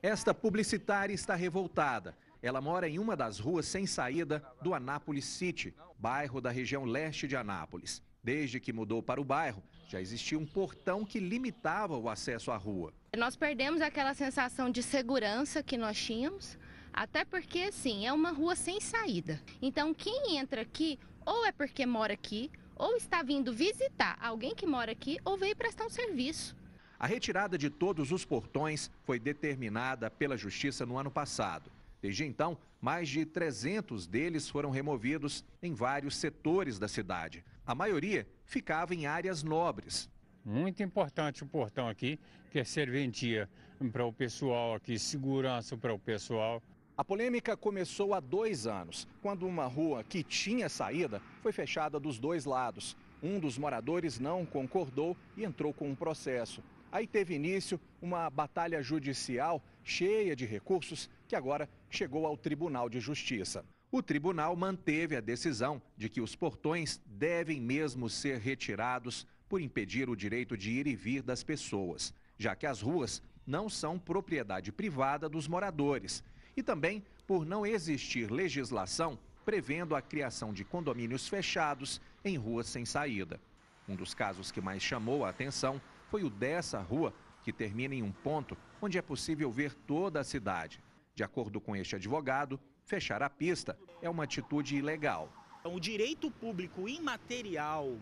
Esta publicitária está revoltada. Ela mora em uma das ruas sem saída do Anápolis City, bairro da região leste de Anápolis. Desde que mudou para o bairro, já existia um portão que limitava o acesso à rua. Nós perdemos aquela sensação de segurança que nós tínhamos, até porque, sim, é uma rua sem saída. Então, quem entra aqui, ou é porque mora aqui, ou está vindo visitar alguém que mora aqui, ou veio prestar um serviço. A retirada de todos os portões foi determinada pela Justiça no ano passado. Desde então, mais de 300 deles foram removidos em vários setores da cidade. A maioria ficava em áreas nobres. Muito importante o portão aqui, que é serventia para o pessoal aqui, segurança para o pessoal. A polêmica começou há 2 anos, quando uma rua que tinha saída foi fechada dos dois lados. Um dos moradores não concordou e entrou com um processo. Aí teve início uma batalha judicial cheia de recursos que agora chegou ao Tribunal de Justiça. O tribunal manteve a decisão de que os portões devem mesmo ser retirados por impedir o direito de ir e vir das pessoas, já que as ruas não são propriedade privada dos moradores e também por não existir legislação prevendo a criação de condomínios fechados em ruas sem saída. Um dos casos que mais chamou a atenção foi o dessa rua, que termina em um ponto onde é possível ver toda a cidade. De acordo com este advogado, fechar a pista é uma atitude ilegal. O direito público imaterial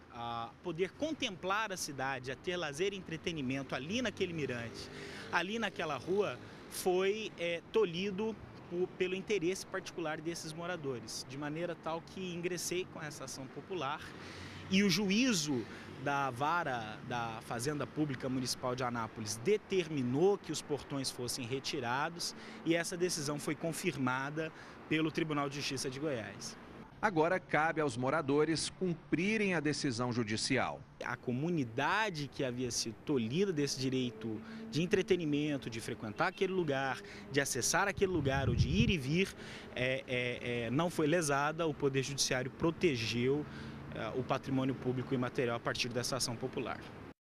a poder contemplar a cidade, a ter lazer e entretenimento ali naquele mirante, ali naquela rua, foi tolhido pelo interesse particular desses moradores, de maneira tal que ingressei com essa ação popular e o juízo da vara da Fazenda Pública Municipal de Anápolis determinou que os portões fossem retirados e essa decisão foi confirmada pelo Tribunal de Justiça de Goiás. Agora cabe aos moradores cumprirem a decisão judicial. A comunidade que havia sido tolhida desse direito de entretenimento, de frequentar aquele lugar, de acessar aquele lugar ou de ir e vir, não foi lesada. O Poder Judiciário protegeu o patrimônio público e material a partir dessa ação popular.